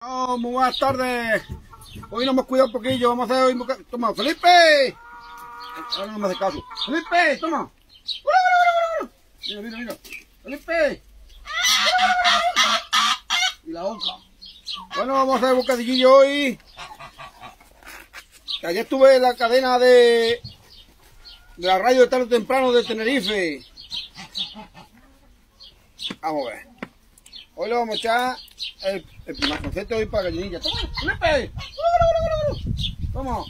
Oh, muy buenas tardes. Hoy nos hemos cuidado un poquillo. Vamos a hacer hoy. Toma, Felipe. Ahora no me hace caso. Felipe, toma. Mira, mira. Felipe. Y la boca. Bueno, vamos a hacer bocadillillo hoy. Que ayer estuve en la cadena de la radio de tarde temprano de Tenerife. Vamos a ver. Hoy le vamos a echar el primer concepto hoy para gallinilla. ¡Toma, Felipe! ¡Toma!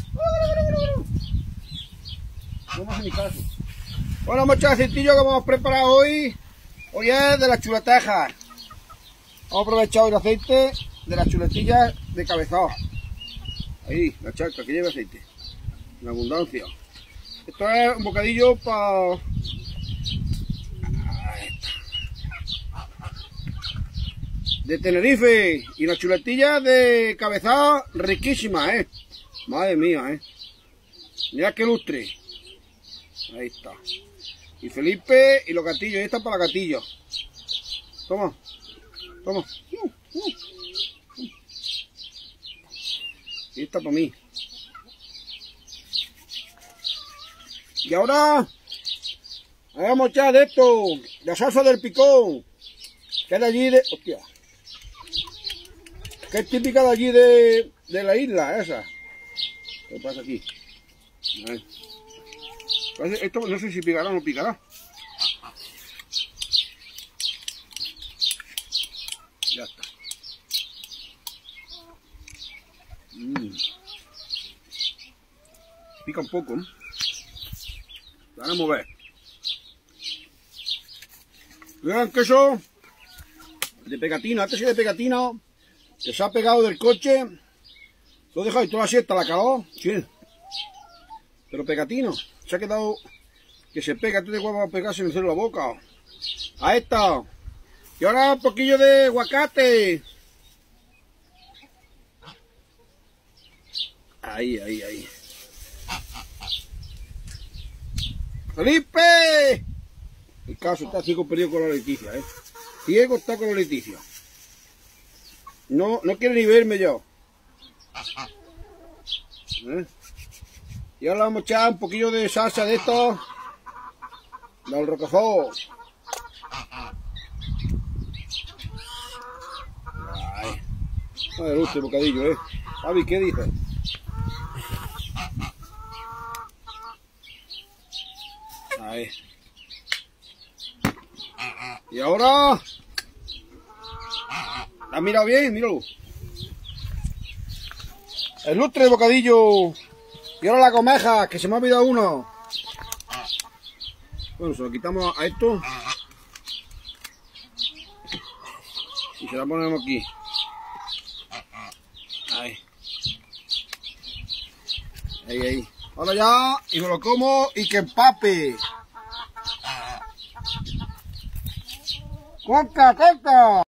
No me hace ni caso. Bueno, vamos a echar el aceitillo que vamos a preparar hoy. Hoy es de las chuletejas. Vamos a aprovechar hoy el aceite de las chuletillas de cabezado. Ahí, la charca que lleva aceite. En abundancia. Esto es un bocadillo para... de Tenerife, y las chuletillas de cabezado riquísimas, madre mía, mira qué lustre. Ahí está. Y Felipe y los gatillos, ahí están para gatillos. Toma, toma. Y esta para mí. Y ahora vamos a echar de esto, la salsa del picón, que es de allí de... hostia. Que es típica de allí de la isla, esa. ¿Qué pasa aquí? A ver. Esto no sé si picará o no picará. Ya está. Pica un poco, ¿eh? Van a mover. Vean queso de pegatina, antes que de pegatina, que se ha pegado del coche, lo he dejado y toda la siesta la caló, sí, pero pegatino, se ha quedado que se pega, antes de va a pegarse en el cielo la boca. Ahí está. Y ahora un poquillo de aguacate. Ahí. ¡Felipe! El caso está ciego perdido con la Leticia, Ciego está con la Leticia. No quiere ni verme yo. Y ahora vamos a echar un poquillo de salsa de esto. Del Roquefort. Ay. No me gusta el bocadillo, Javi, ¿qué dices? Ahí. Y ahora... ¿has mirado bien? Míralo. El lustre de bocadillo. Y ahora la comeja, que se me ha olvidado uno. Bueno, se lo quitamos a esto. Y se la ponemos aquí. Ahí. Ahora ya, y me lo como y que empape. ¡Corta!